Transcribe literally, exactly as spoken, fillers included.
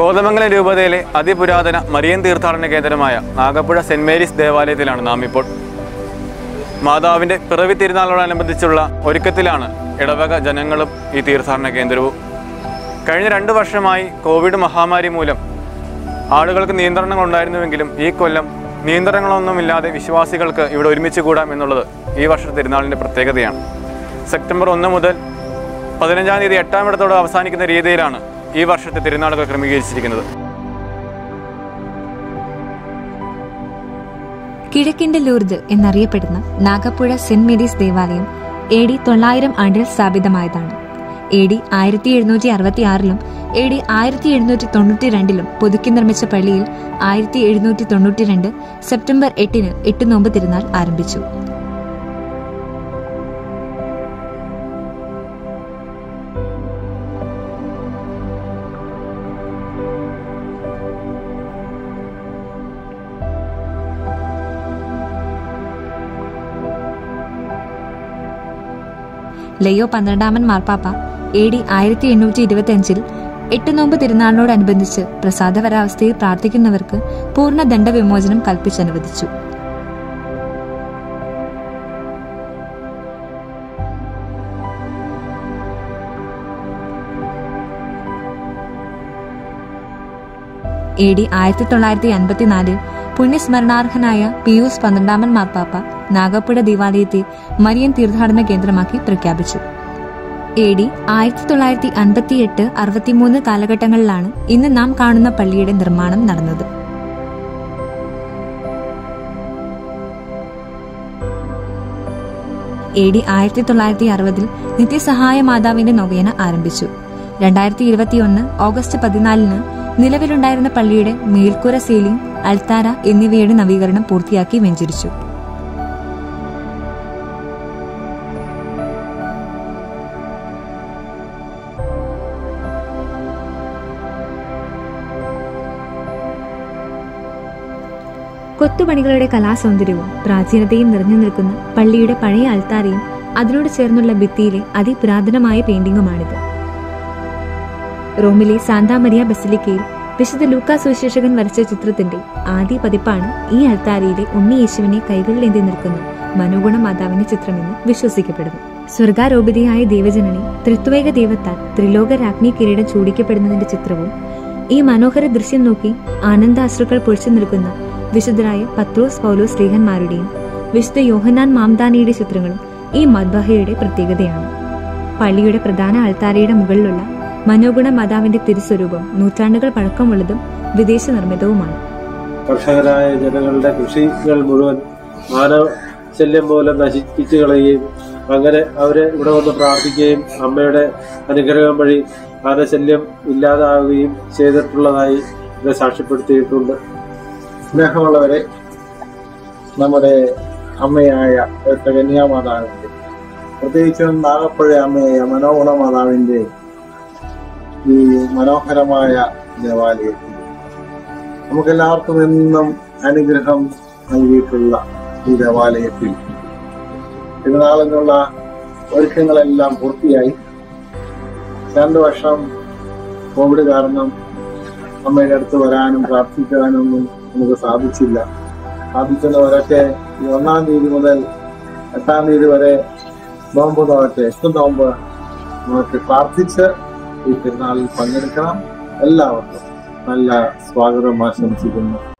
കോതമംഗലം രൂപതയിലെ അതിപുരാതന മരിയൻ തീർത്ഥാടന കേന്ദ്രമായ നാഗപ്പുഴ സെന്റ് മേരീസ് ദേവാലയത്തിലാണ് നാം ഇപ്പോൾ. മാതാവിൻ്റെ പിറവി തിരുനാളോടനുബന്ധിച്ചുള്ള ഒരുക്കത്തിലാണ് ഇടവക ജനങ്ങളും ഈ തീർത്ഥാടന കേന്ദ്രവും. കഴിഞ്ഞ രണ്ട് വർഷമായി കോവിഡ് മഹാമാരി മൂലം ആളുകൾക്ക് നിയന്ത്രണങ്ങൾ ഉണ്ടായിരുന്നുവെങ്കിലും ഈ കൊല്ലം നിയന്ത്രണങ്ങളൊന്നുമില്ലാതെ വിശ്വാസികൾക്ക് ഇവിടെ ഒരുമിച്ച് കൂടാം എന്നുള്ളത് ഈ വർഷത്തെ തിരുനാളിൻ്റെ പ്രത്യേകതയാണ്. സെപ്റ്റംബർ ഒന്ന് മുതൽ പതിനഞ്ചാം തീയതി എട്ടാം ഇടത്തോടെ അവസാനിക്കുന്ന രീതിയിലാണ് ഈ വർഷത്തെ തിരുനാളുകൾ ക്രമീകരിച്ചിരിക്കുന്നത്. കിഴക്കിന്റെ ലൂർദ് എന്നറിയപ്പെടുന്ന നാഗപ്പുഴ സെന്റ് മേരീസ് ദേവാലയം എ ഡി തൊള്ളായിരം ആണ്ടിൽ സ്ഥാപിതമായതാണ്. എ ഡി ആയിരത്തി എഴുന്നൂറ്റി അറുപത്തി ആറിലും എ ഡി ആയിരത്തി എഴുന്നൂറ്റി തൊണ്ണൂറ്റി രണ്ടിലും പുതുക്കി നിർമ്മിച്ച പള്ളിയിൽ ആയിരത്തി എഴുന്നൂറ്റി തൊണ്ണൂറ്റി രണ്ട് സെപ്റ്റംബർ എട്ടിന് എട്ട് നോമ്പ് തിരുനാൾ ആരംഭിച്ചു. ലയോ പന്ത്രണ്ടാമൻ മാർപ്പാപ്പ എ ഡി ആയിരത്തി എണ്ണൂറ്റി ഇരുപത്തി അഞ്ചിൽ എട്ട് നോമ്പ് തിരുനാളിനോടനുബന്ധിച്ച് പ്രസാദപരാവസ്ഥയിൽ പ്രാർത്ഥിക്കുന്നവർക്ക് പൂർണ്ണ ദണ്ഡവിമോചനം കൽപ്പിച്ചനുവദിച്ചു. എ ഡി ആയിരത്തി തൊള്ളായിരത്തി അൻപത്തിനാലിൽ പുണ്യസ്മരണാർഹനായ പിയൂസ് പന്ത്രണ്ടാമൻ മാർപ്പാപ്പ നാഗപ്പുഴ ദേവാലയത്തെ മരിയൻ തീർത്ഥാടന കേന്ദ്രമാക്കി പ്രഖ്യാപിച്ചു. എ ഡി ആയിരത്തി തൊള്ളായിരത്തി അൻപത്തി എട്ട് അറുപത്തിമൂന്ന് കാലഘട്ടങ്ങളിലാണ് ഇന്ന് നാം കാണുന്ന പള്ളിയുടെ നിർമ്മാണം നടന്നത്. എ ഡി ആയിരത്തി തൊള്ളായിരത്തി അറുപതിൽ നിത്യസഹായ മാതാവിന്റെ നൊവേന ആരംഭിച്ചു. രണ്ടായിരത്തി ഇരുപത്തിയൊന്ന് ഓഗസ്റ്റ് പതിനാലിന് നിലവിലുണ്ടായിരുന്ന പള്ളിയുടെ മേൽക്കൂര, സീലിംഗ്, അൽത്താര എന്നിവയുടെ നവീകരണം പൂർത്തിയാക്കി വെഞ്ചരിച്ചു. കൊത്തുപണികളുടെ കലാസൗന്ദര്യവും പ്രാചീനതയും നിറഞ്ഞു നിൽക്കുന്ന പള്ളിയുടെ പഴയ അൽത്താരയും അതിനോട് ചേർന്നുള്ള ഭിത്തിയിലെ അതിപുരാതനമായ പെയിന്റിംഗുമാണിത്. റോമിലെ സാന്താ മരിയ ബസിലിക്കയിൽ വിശുദ്ധ ലൂക്കാ സുവിശേഷകൻ വരച്ച ചിത്രത്തിന്റെ ആദ്യ പതിപ്പാണ് ഈ അൽത്താരയിലെ ഉണ്ണി യേശുവിനെ കൈകളിലേന്തി നിൽക്കുന്ന മനോഗുണ മാതാവിന്റെ ചിത്രമെന്ന് വിശ്വസിക്കപ്പെടുന്നു. സ്വർഗാരോപിതയായ ദേവജനനി ത്രിത്വൈക ദൈവത്താൽ ത്രിലോക രാജ്ഞി കിരീടം ചൂടിക്കപ്പെടുന്നതിന്റെ ചിത്രവും ഈ മനോഹര ദൃശ്യം നോക്കി ആനന്ദാശ്രുക്കൾ പൊഴിച്ചു നിൽക്കുന്ന വിശുദ്ധരായ പത്രോസ് പൗലോസ് ശ്ലീഹന്മാരുടെയും വിശുദ്ധ യോഹന്നാൻ മാംദാനിയുടെ ചിത്രങ്ങളും ഈ മദ്ബഹയുടെ പ്രത്യേകതയാണ്. പള്ളിയുടെ പ്രധാന അൾത്താരയുടെ മുകളിലുള്ള മനോഗുണ മാതാവിന്റെ തിരുസ്വരൂപം നൂറ്റാണ്ടുകൾ പഴക്കമുള്ളതും വിദേശ നിർമ്മിതവുമാണ്. കർഷകരായ ജനങ്ങളുടെ കൃഷികൾ മുഴുവൻ മാനവ ശല്യം മൂലം നശിപ്പിച്ചു കളയുകയും അങ്ങനെ അവരെ ഇവിടെ വന്ന് പ്രാർത്ഥിക്കുകയും അമ്മയുടെ അനുഗ്രഹം വഴി ആനശല്യം ഇല്ലാതാവുകയും ചെയ്തിട്ടുള്ളതായി ഇത് സാക്ഷ്യപ്പെടുത്തിയിട്ടുണ്ട്. സ്നേഹമുള്ളവരെ, നമ്മുടെ അമ്മയായ കന്യാമാതാവിന്റെ, പ്രത്യേകിച്ചും നാഗപ്പുഴ അമ്മയായ മനോഗുണ മാതാവിന്റെ ഈ മനോഹരമായ ദേവാലയത്തിൽ നമുക്കെല്ലാവർക്കും എന്നും അനുഗ്രഹം നൽകിയിട്ടുള്ള ഈ ദേവാലയത്തിൽ തിരുനാളിനുള്ള ഒരുക്കങ്ങളെല്ലാം പൂർത്തിയായി. രണ്ടു വർഷം കോവിഡ് കാരണം അമ്മയുടെ അടുത്ത് വരാനും പ്രാർത്ഥിക്കാനൊന്നും നമുക്ക് സാധിച്ചില്ല. സാധിക്കുന്നവരൊക്കെ ഈ ഒന്നാം തീയതി മുതൽ എട്ടാം തീയതി വരെ നോമ്പ് നോക്കട്ടെ, എട്ട് നോമ്പ് നമുക്ക് പ്രാർത്ഥിച്ച് ഈ തിരുനാളിൽ പങ്കെടുക്കണം. എല്ലാവർക്കും നല്ല സ്വാഗതം ആശംസിക്കുന്നു.